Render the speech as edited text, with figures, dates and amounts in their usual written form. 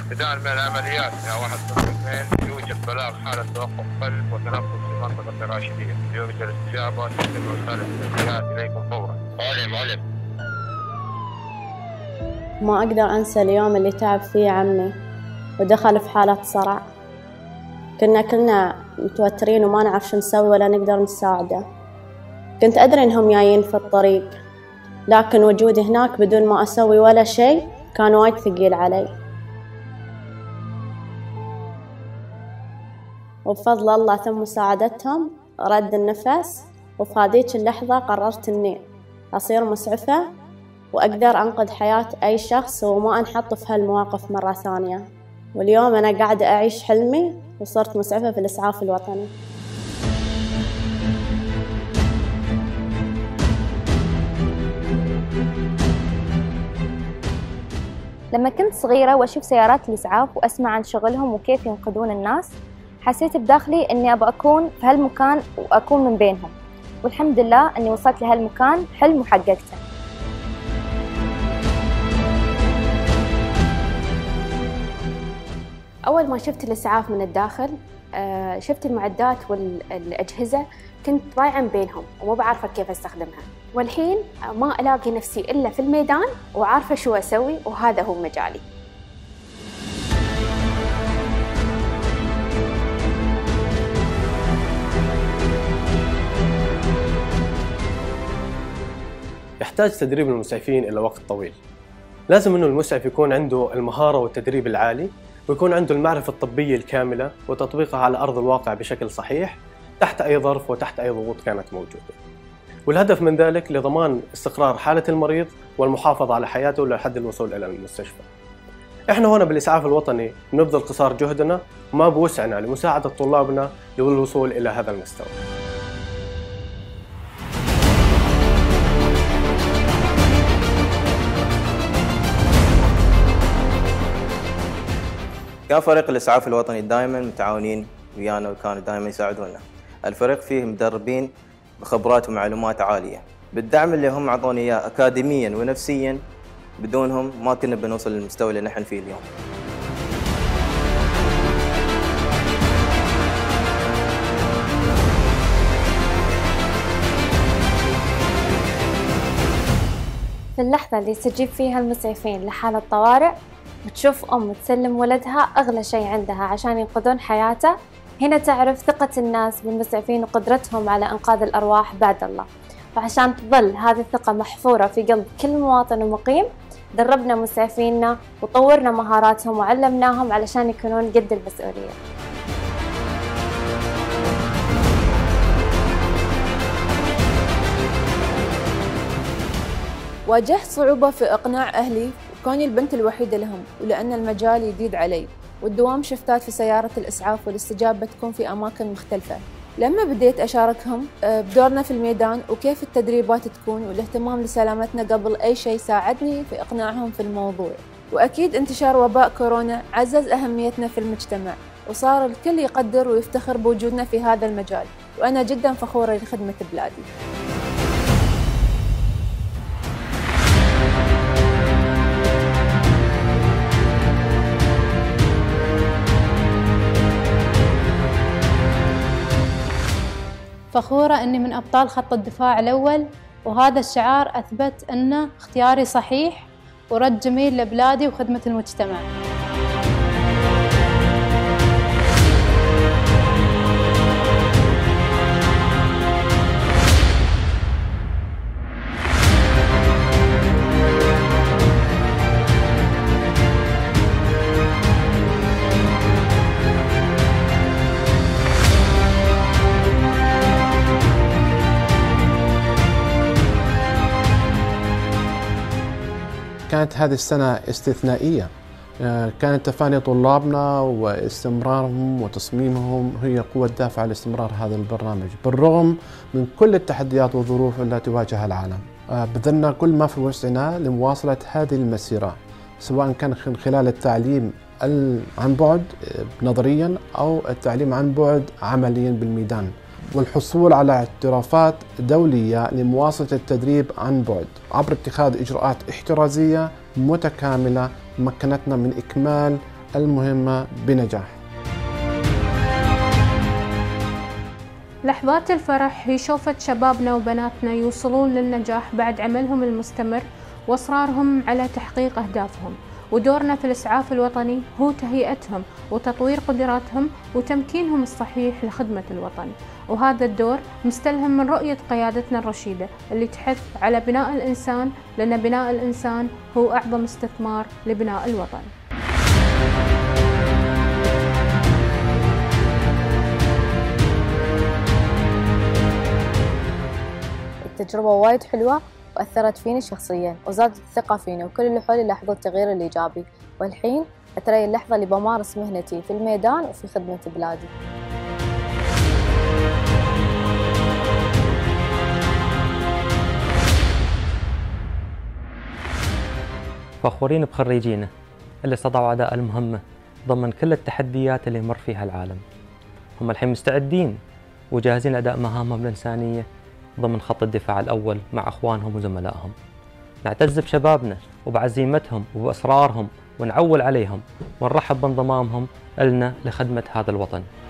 ابتداء من العمليات يا 1-2 يوجد بلاغ حالة توقف قلب وتنفس في منطقة الراشدية. يوجد الاستجابة تتم إرسال التسجيلات إليكم فورا. علم. ما أقدر أنسى اليوم اللي تعب فيه عمي ودخل في حالة صرع. كنا كلنا متوترين وما نعرف شو نسوي ولا نقدر نساعده. كنت أدري إنهم جايين في الطريق، لكن وجودي هناك بدون ما أسوي ولا شيء كان وايد ثقيل علي. وبفضل الله ثم مساعدتهم رد النفس، وفي هذيك اللحظة قررت إني أصير مسعفة وأقدر أنقذ حياة أي شخص وما أنحط في هالمواقف مرة ثانية. واليوم أنا قاعدة أعيش حلمي وصرت مسعفة في الإسعاف الوطني. لما كنت صغيرة وأشوف سيارات الإسعاف وأسمع عن شغلهم وكيف ينقذون الناس، حسيت بداخلي إني أبغى أكون في هالمكان وأكون من بينهم، والحمد لله إني وصلت لهالمكان، حلم وحققته. أول ما شفت الإسعاف من الداخل شفت المعدات والأجهزة، كنت ضايعة بينهم وما بعرفة كيف أستخدمها، والحين ما ألاقي نفسي إلا في الميدان وعارفة شو أسوي، وهذا هو مجالي. يحتاج تدريب المسعفين إلى وقت طويل. لازم إنه المسعف يكون عنده المهارة والتدريب العالي، ويكون عنده المعرفة الطبية الكاملة وتطبيقها على أرض الواقع بشكل صحيح تحت أي ظرف وتحت أي ضغوط كانت موجودة. والهدف من ذلك لضمان استقرار حالة المريض والمحافظة على حياته لحد الوصول إلى المستشفى. إحنا هنا بالإسعاف الوطني نبذل قصار جهدنا وما بوسعنا لمساعدة طلابنا للوصول إلى هذا المستوى. كان فريق الإسعاف الوطني دائما متعاونين ويانا وكانوا دائما يساعدونا. الفريق فيه مدربين بخبرات ومعلومات عالية، بالدعم اللي هم عطوني إياه أكاديميا ونفسيا، بدونهم ما كنا بنوصل للمستوى اللي نحن فيه اليوم. في اللحظة اللي يستجيب فيها المسعفين لحالة طوارئ وتشوف أم تسلم ولدها أغلى شيء عندها عشان ينقذون حياته، هنا تعرف ثقة الناس بالمسعفين وقدرتهم على إنقاذ الأرواح بعد الله. وعشان تظل هذه الثقة محفورة في قلب كل مواطن ومقيم، دربنا مسعفيننا وطورنا مهاراتهم وعلمناهم علشان يكونون قد المسؤولية. واجهت صعوبة في إقناع أهلي، وكوني البنت الوحيدة لهم، ولأن المجال جديد علي، والدوام شفتات في سيارة الإسعاف والاستجابة تكون في أماكن مختلفة. لما بديت أشاركهم بدورنا في الميدان وكيف التدريبات تكون والاهتمام لسلامتنا قبل أي شيء، ساعدني في إقناعهم في الموضوع. وأكيد انتشار وباء كورونا عزز أهميتنا في المجتمع، وصار الكل يقدر ويفتخر بوجودنا في هذا المجال، وأنا جدا فخورة لخدمة بلادي. فخورة أني من أبطال خط الدفاع الأول، وهذا الشعار أثبت أن اختياري صحيح ورد جميل لبلادي وخدمة المجتمع. كانت هذه السنة استثنائية، كانت تفاني طلابنا واستمرارهم وتصميمهم هي قوة دافعة لاستمرار هذا البرنامج بالرغم من كل التحديات والظروف التي واجهها العالم. بذلنا كل ما في وسعنا لمواصلة هذه المسيرة، سواء كان من خلال التعليم عن بعد نظريا أو التعليم عن بعد عمليا بالميدان، والحصول على اعترافات دولية لمواصلة التدريب عن بعد عبر اتخاذ إجراءات احترازية متكاملة مكنتنا من إكمال المهمة بنجاح. لحظات الفرح هي شوفة شبابنا وبناتنا يوصلون للنجاح بعد عملهم المستمر وإصرارهم على تحقيق أهدافهم، ودورنا في الإسعاف الوطني هو تهيئتهم وتطوير قدراتهم وتمكينهم الصحيح لخدمة الوطن. وهذا الدور مستلهم من رؤية قيادتنا الرشيدة اللي تحث على بناء الإنسان، لأن بناء الإنسان هو أعظم استثمار لبناء الوطن. التجربة وايد حلوة وأثرت فيني شخصياً وزادت الثقة فيني، وكل اللي حولي لاحظوا التغيير الإيجابي، والحين أتري اللحظة اللي بمارس مهنتي في الميدان وفي خدمة بلادي. فخورين بخريجينا اللي استطاعوا أداء المهمة ضمن كل التحديات اللي مر فيها العالم. هم الحين مستعدين وجاهزين لأداء مهامهم الإنسانية ضمن خط الدفاع الأول مع أخوانهم وزملائهم. نعتز بشبابنا وبعزيمتهم وبإصرارهم ونعول عليهم ونرحب بانضمامهم لنا لخدمة هذا الوطن.